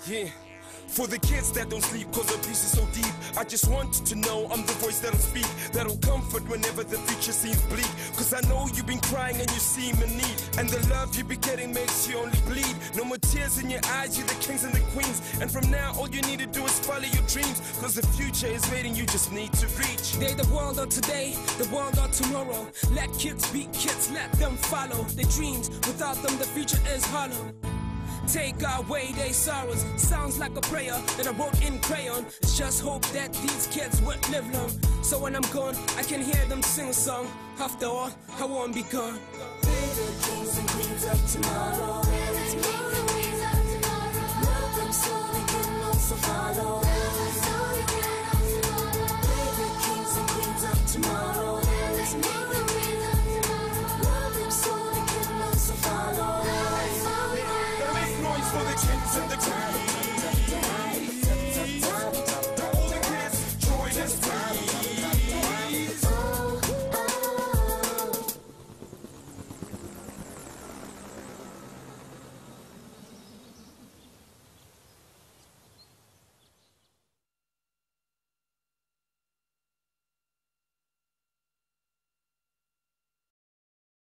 Yeah. For the kids that don't sleep cause the peace is so deep, I just want you to know I'm the voice that'll speak, that'll comfort whenever the future seems bleak. Cause I know you've been crying and you seem in need, and the love you be getting makes you only bleed. No more tears in your eyes, you're the kings and the queens. And from now all you need to do is follow your dreams, cause the future is waiting, you just need to reach. They the world of today, the world of tomorrow. Let kids be kids, let them follow their dreams. Without them the future is hollow. Take away their sorrows. Sounds like a prayer that I wrote in crayon. It's just hope that these kids would live long, so when I'm gone I can hear them sing a song. After all, I won't be gone. We're the kings and queens of tomorrow.